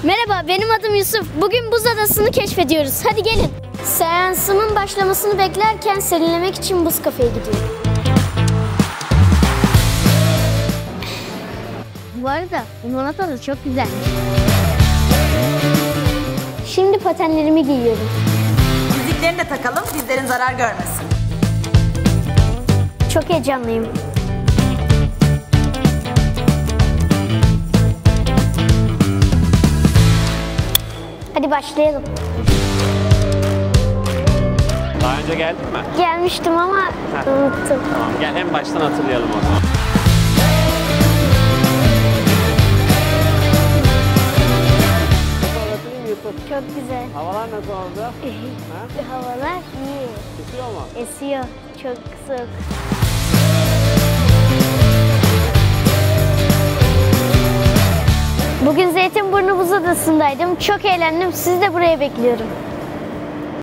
Merhaba, benim adım Yusuf. Bugün buz adasını keşfediyoruz. Hadi gelin. Seansımın başlamasını beklerken serinlemek için buz kafeye gidiyorum. Bu arada limonata da çok güzelmiş. Şimdi patenlerimi giyiyorum. Dizliklerini de takalım, dizlerin zarar görmesin. Çok heyecanlıyım. Hadi başlayalım. Daha önce geldin mi? Gelmiştim ama unuttum. Tamam, gel en baştan hatırlayalım o zaman. Çok güzel. Havalar nasıl oldu? Havalar iyi. Esiyor mu? Esiyor. Çok soğuk. Bugün Zeytinburnu Buz Adası'ndaydım. Çok eğlendim. Sizi de buraya bekliyorum.